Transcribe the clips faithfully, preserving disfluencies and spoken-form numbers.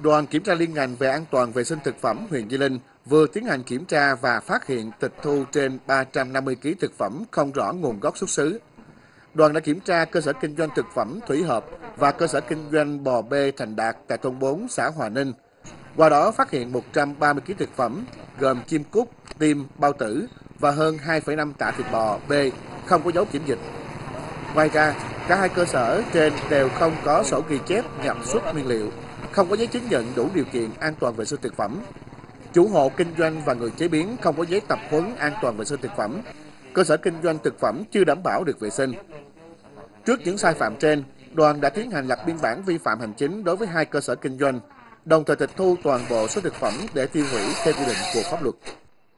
Đoàn kiểm tra liên ngành về an toàn vệ sinh thực phẩm huyện Di Linh vừa tiến hành kiểm tra và phát hiện tịch thu trên ba trăm năm mươi ki lô gam thực phẩm không rõ nguồn gốc xuất xứ. Đoàn đã kiểm tra cơ sở kinh doanh thực phẩm Thủy Hợp và cơ sở kinh doanh bò bê Thành Đạt tại thôn bốn, xã Hòa Ninh. Qua đó phát hiện một trăm ba mươi ki lô gam thực phẩm gồm chim cút, tim, bao tử và hơn hai phẩy năm tạ thịt bò bê không có dấu kiểm dịch. Ngoài ra, cả hai cơ sở trên đều không có sổ ghi chép nhập xuất nguyên liệu, không có giấy chứng nhận đủ điều kiện an toàn vệ sinh thực phẩm. Chủ hộ kinh doanh và người chế biến không có giấy tập huấn an toàn vệ sinh thực phẩm. Cơ sở kinh doanh thực phẩm chưa đảm bảo được vệ sinh. Trước những sai phạm trên, đoàn đã tiến hành lập biên bản vi phạm hành chính đối với hai cơ sở kinh doanh, đồng thời tịch thu toàn bộ số thực phẩm để tiêu hủy theo quy định của pháp luật.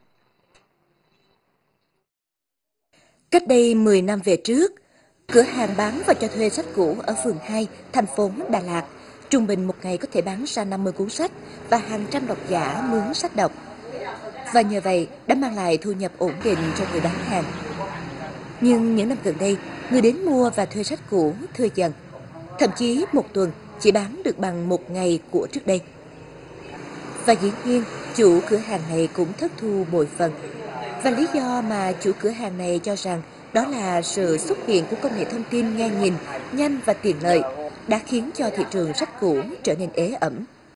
Cách đây mười năm về trước, cửa hàng bán và cho thuê sách cũ ở phường hai, thành phố Đà Lạt, trung bình một ngày có thể bán ra năm mươi cuốn sách và hàng trăm độc giả mướn sách đọc. Và nhờ vậy đã mang lại thu nhập ổn định cho người bán hàng. Nhưng những năm gần đây, người đến mua và thuê sách cũ thưa dần. Thậm chí một tuần chỉ bán được bằng một ngày của trước đây. Và dĩ nhiên, chủ cửa hàng này cũng thất thu bội phần. Và lý do mà chủ cửa hàng này cho rằng đó là sự xuất hiện của công nghệ thông tin nghe nhìn, nhanh và tiện lợi đã khiến cho thị trường sách cũ trở nên ế ẩm.